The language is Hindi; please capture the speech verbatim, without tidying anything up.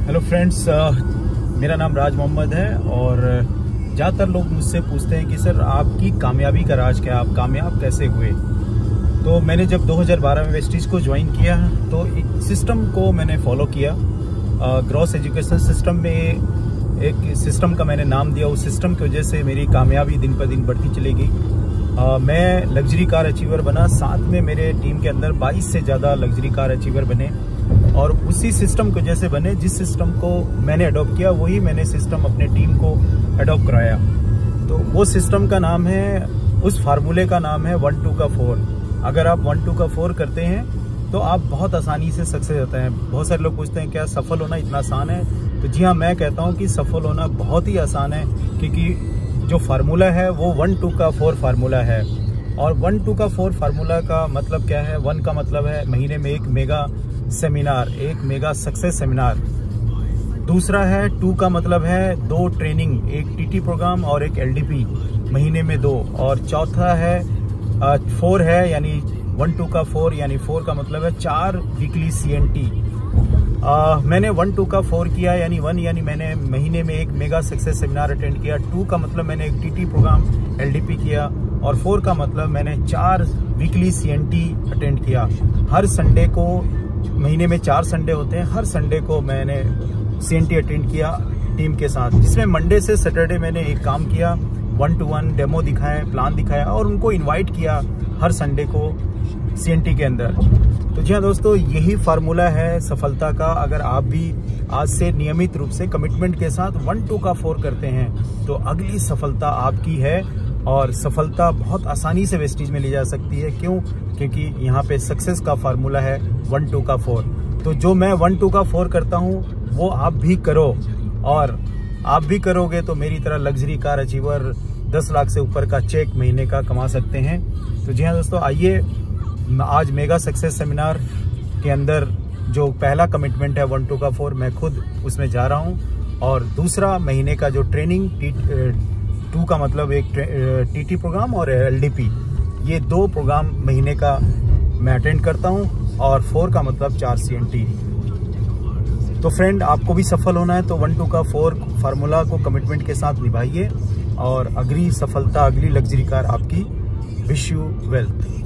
हेलो फ्रेंड्स, मेरा नाम राज मोहम्मद है और ज़्यादातर लोग मुझसे पूछते हैं कि सर आपकी कामयाबी का राज क्या है, आप कामयाब कैसे हुए। तो मैंने जब दो हज़ार बारह में वेस्टीज को ज्वाइन किया तो एक सिस्टम को मैंने फॉलो किया। ग्रॉस एजुकेशन सिस्टम में एक सिस्टम का मैंने नाम दिया। उस सिस्टम की वजह से मेरी कामयाबी दिन पर दिन बढ़ती चली गई। uh, मैं लग्जरी कार अचीवर बना, साथ में मेरे टीम के अंदर बाईस से ज़्यादा लग्जरी कार अचीवर बने और उसी सिस्टम को जैसे बने, जिस सिस्टम को मैंने अडॉप्ट किया वही मैंने सिस्टम अपने टीम को अडॉप्ट कराया। तो वो सिस्टम का नाम है, उस फार्मूले का नाम है वन टू का फोर। अगर आप वन टू का फोर करते हैं तो आप बहुत आसानी से सक्सेस होते हैं। बहुत सारे लोग पूछते हैं क्या सफल होना इतना आसान है, तो जी हाँ, मैं कहता हूँ कि सफल होना बहुत ही आसान है, क्योंकि जो फार्मूला है वो वन टू का फोर फार्मूला है। और वन टू का फोर फार्मूला का मतलब क्या है? वन का मतलब है महीने में एक मेगा सेमिनार, एक मेगा सक्सेस सेमिनार। दूसरा है टू का मतलब है दो ट्रेनिंग, एक टीटी प्रोग्राम और एक एलडीपी महीने में दो। और चौथा है फोर है, यानी वन टू का फोर, यानी फोर का मतलब है चार वीकली सीएनटी। मैंने वन टू का फोर किया, यानी वन यानी मैंने महीने में एक मेगा सक्सेस सेमिनार अटेंड किया। टू का मतलब मैंने एक टीटी प्रोग्राम एलडीपी किया और फोर का मतलब मैंने चार वीकली सीएनटी अटेंड किया। हर संडे को, महीने में चार संडे होते हैं, हर संडे को मैंने सीएनटी अटेंड किया टीम के साथ, जिसमें मंडे से सैटरडे मैंने एक काम किया, वन टू वन डेमो दिखाए, प्लान दिखाया और उनको इनवाइट किया हर संडे को सीएनटी के अंदर। तो जी हाँ दोस्तों, यही फार्मूला है सफलता का। अगर आप भी आज से नियमित रूप से कमिटमेंट के साथ वन टू का फोर करते हैं तो अगली सफलता आपकी है और सफलता बहुत आसानी से वेस्टीज में ली जा सकती है। क्यों? क्योंकि यहाँ पे सक्सेस का फार्मूला है वन टू का फोर। तो जो मैं वन टू का फोर करता हूँ वो आप भी करो, और आप भी करोगे तो मेरी तरह लग्जरी कार अचीवर दस लाख से ऊपर का चेक महीने का कमा सकते हैं। तो जी हाँ दोस्तों, आइए आज मेगा सक्सेस सेमिनार के अंदर जो पहला कमिटमेंट है वन टू का फोर, मैं खुद उसमें जा रहा हूँ। और दूसरा महीने का जो ट्रेनिंग, टू का मतलब एक टीटी प्रोग्राम और एलडीपी, ये दो प्रोग्राम महीने का मैं अटेंड करता हूँ और फोर का मतलब चार सीएनटी। तो फ्रेंड, आपको भी सफल होना है तो वन टू का फोर फार्मूला को कमिटमेंट के साथ निभाइए और अगली सफलता, अगली लग्जरी कार आपकी। Wish you wealth.